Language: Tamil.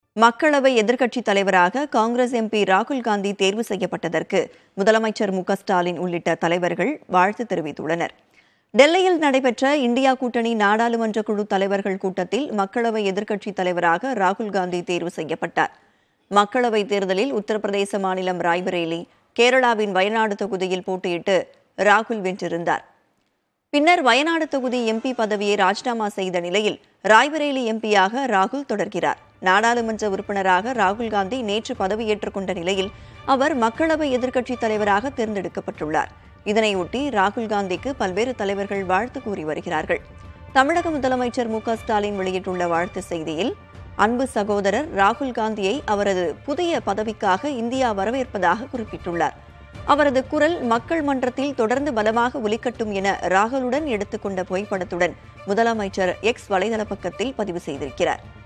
மக்களவை எதிர்க்கட்சித் தலைவராக காங்கிரஸ் எம்பி ராகுல் காந்தி தேர்வு செய்யப்பட்டதற்கு முதலமைச்சர் மு.க.ஸ்டாலின் உள்ளிட்ட தலைவர்கள் வாழ்த்து தெரிவித்துள்ளனர். டெல்லியில் நடைபெற்ற இந்தியா கூட்டணி நாடாளுமன்ற குழு தலைவர்கள் கூட்டத்தில் மக்களவை எதிர்க்கட்சித் தலைவராக ராகுல் காந்தி தேர்வு செய்யப்பட்டார். மக்களவைத் தேர்தலில் உத்தரப்பிரதேச மாநிலம் ராய்பரேலி, கேரளாவின் வயநாடு தொகுதியில் போட்டியிட்டு ராகுல் வென்றிருந்தார். பின்னர் வயநாடு தொகுதி எம்பி பதவியை ராஜினாமா செய்த நிலையில் ராய்பரேலி எம்பியாக ராகுல் தொடர்கிறார். நாடாளுமன்ற உறுப்பினராக ராகுல் காந்தி நேற்று பதவியேற்றுக் கொண்ட நிலையில் அவர் மக்களவை எதிர்க்கட்சித் தலைவராக தேர்ந்தெடுக்கப்பட்டுள்ளார். இதனையொட்டி ராகுல் காந்திக்கு பல்வேறு தலைவர்கள் வாழ்த்து கூறி வருகிறார்கள். தமிழக முதலமைச்சர் மு.க.ஸ்டாலின் வெளியிட்டுள்ள வாழ்த்து செய்தியில், அன்பு சகோதரர் ராகுல் காந்தியை அவரது புதிய பதவிக்காக இந்தியா வரவேற்பதாக குறிப்பிட்டுள்ளார். அவரது குரல் மக்கள் மன்றத்தில் தொடர்ந்து பலமாக ஒலிக்கட்டும் என ராகுலுடன் எடுத்துக்கொண்ட புகைப்படத்துடன் முதலமைச்சர் எக்ஸ் வலைதள பக்கத்தில் பதிவு செய்திருக்கிறார்.